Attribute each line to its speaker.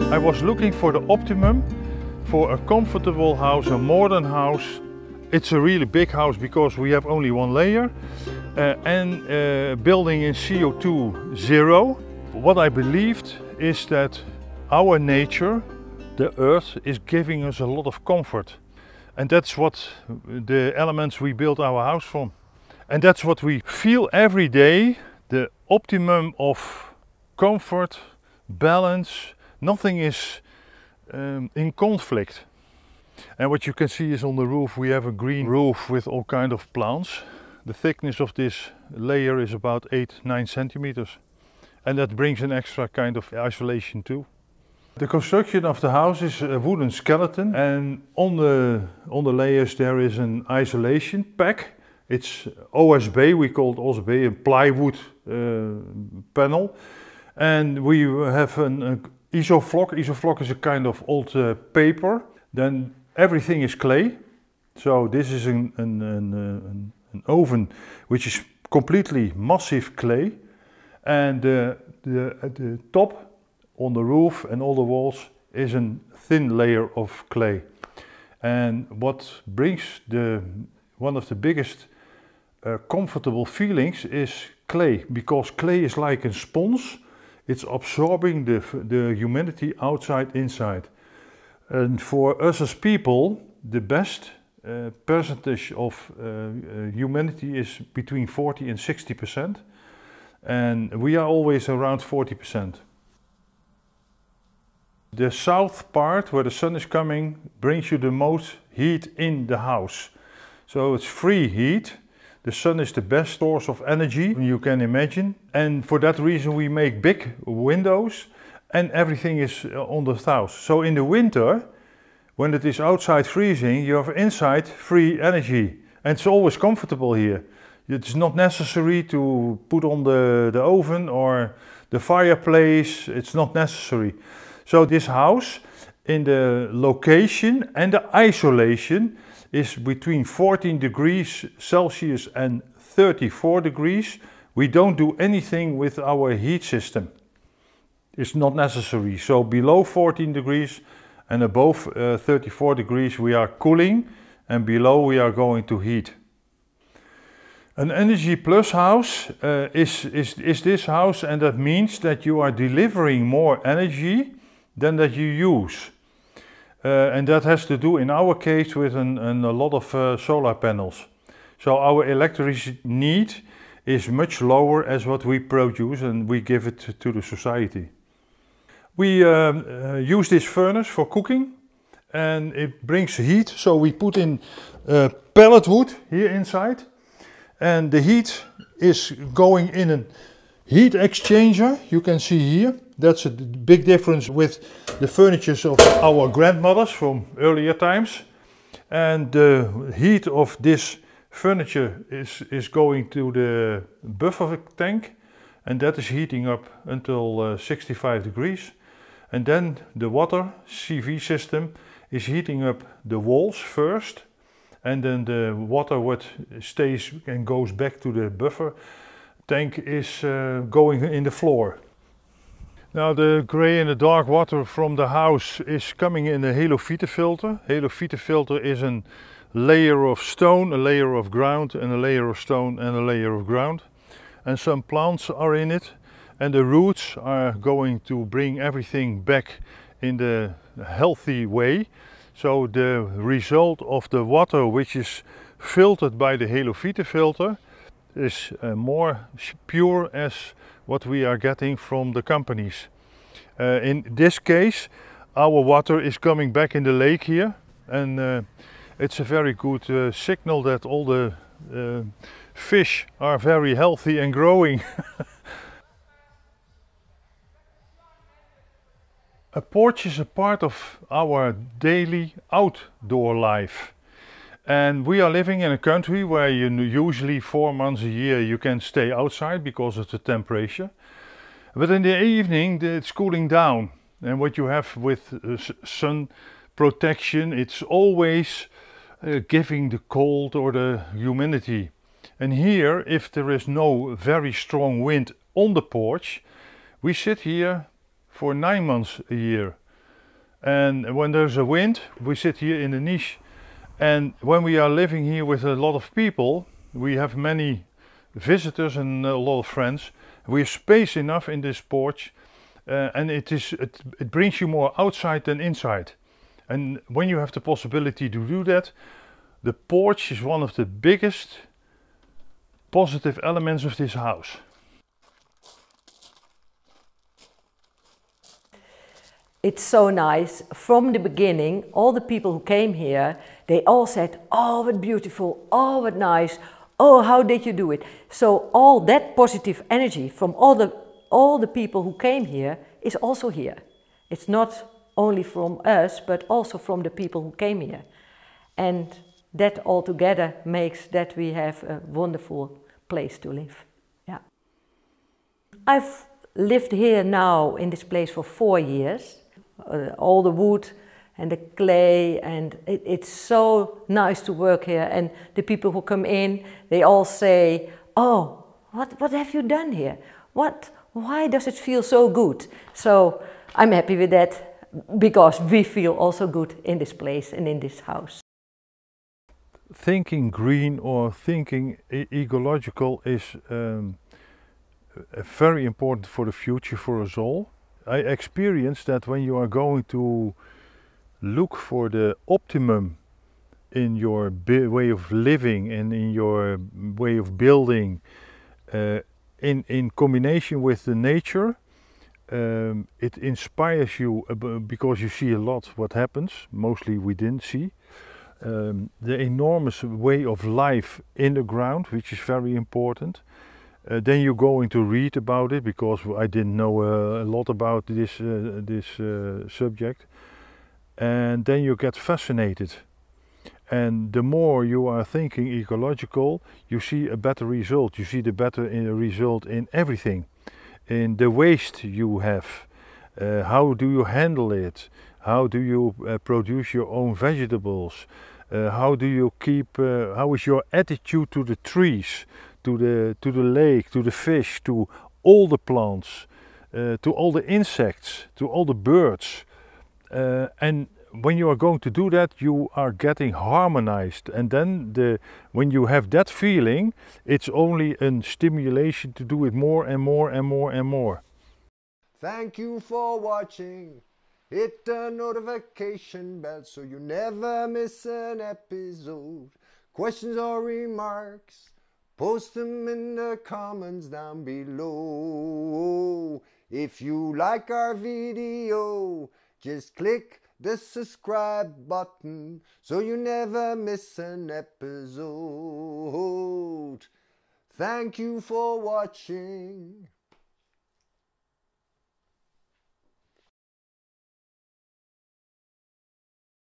Speaker 1: I was looking for the optimum for a comfortable house, a modern house. It's a really big house because we have only one layer and building in CO2 zero. What I believed is that our nature, the earth, is giving us a lot of comfort. And that's what the elements we built our house from. And that's what we feel every day, the optimum of comfort, balance. Nothing is in conflict. And what you can see is on the roof we have a green roof with all kind of plants. The thickness of this layer is about 8-9 centimeters. And that brings an extra kind of isolation too. The construction of the house is a wooden skeleton, and on the layers there is an isolation pack. It's OSB, we call it OSB, a plywood panel. And we have an isofloc. Isofloc is a kind of old paper. Then everything is clay. So this is an oven which is completely massive clay. And at the top, on the roof and all the walls, is a thin layer of clay. And what brings one of the biggest comfortable feelings is clay, because clay is like a sponge. It's absorbing the humidity outside, inside. And for us as people, the best percentage of humidity is between 40 and 60%. And we are always around 40%. The south part, where the sun is coming, brings you the most heat in the house. So it's free heat. The sun is the best source of energy you can imagine. And for that reason we make big windows and everything is on the south. So in the winter, when it is outside freezing, you have inside free energy. And it's always comfortable here. It's not necessary to put on the oven or the fireplace. It's not necessary. So this house, in the location and the isolation, is between 14 degrees Celsius and 34 degrees. We don't do anything with our heat system. It's not necessary. So below 14 degrees and above 34 degrees we are cooling, and below we are going to heat. An Energy Plus house is this house, and that means that you are delivering more energy than that you use. And that has to do, in our case, with a lot of solar panels. So our electricity need is much lower as what we produce, and we give it to the society. We use this furnace for cooking, and it brings heat. So we put in pellet wood here inside. And the heat is going in a heat exchanger, you can see here. That's a big difference with the furnitures of our grandmothers from earlier times. And the heat of this furniture is going to the buffer tank, and that is heating up until 65 degrees. And then the water CV system is heating up the walls first. And then the water what stays and goes back to the buffer tank is going in the floor. Now the grey and the dark water from the house is coming in a halophyte filter. Halophyte filter is a layer of stone, a layer of ground, and a layer of stone and a layer of ground. And some plants are in it, and the roots are going to bring everything back in the healthy way. So the result of the water which is filtered by the halophyte filter is more pure as what we are getting from the companies. In this case, our water is coming back in the lake here, and it's a very good signal that all the fish are very healthy and growing. A porch is a part of our daily outdoor life. And we are living in a country where usually 4 months a year you can stay outside because of the temperature. But in the evening it's cooling down. And what you have with sun protection, it's always giving the cold or the humidity. And here, if there is no very strong wind on the porch, we sit here for 9 months a year. And when there's a wind, we sit here in the niche. And when we are living here with a lot of people, we have many visitors and a lot of friends. We have space enough in this porch, and it brings you more outside than inside. And when you have the possibility to do that, the porch is one of the biggest positive elements of this house.
Speaker 2: It's so nice. From the beginning, all the people who came here, they all said, oh, what beautiful, oh, what nice, oh, how did you do it? So all that positive energy from all the people who came here is also here. It's not only from us, but also from the people who came here. And that all together makes that we have a wonderful place to live. Yeah. I've lived here now in this place for 4 years. All the wood and the clay, and it's so nice to work here. And the people who come in, they all say, oh, what have you done here? Why does it feel so good? So I'm happy with that, because we feel also good in this place and in this house.
Speaker 1: Thinking green or thinking ecological is very important for the future for us all. I experienced that when you are going to look for the optimum in your way of living and in your way of building, in combination with the nature, it inspires you because you see a lot what happens. Mostly we didn't see. The enormous way of life in the ground, which is very important. Then you're going to read about it, because I didn't know a lot about this subject, and then you get fascinated. And the more you are thinking ecological, you see a better result. You see the better result in everything, in the waste you have. How do you handle it? How do you produce your own vegetables? How do you keep? How is your attitude to the trees? To the lake, to the fish, to all the plants, to all the insects, to all the birds. And when you are going to do that, you are getting harmonized. And then when you have that feeling, it's only a stimulation to do it more and more and more and more.
Speaker 3: Thank you for watching. Hit the notification bell so you never miss an episode. Questions or remarks, post them in the comments down below. If you like our video, just click the subscribe button so you never miss an episode. Thank you for watching.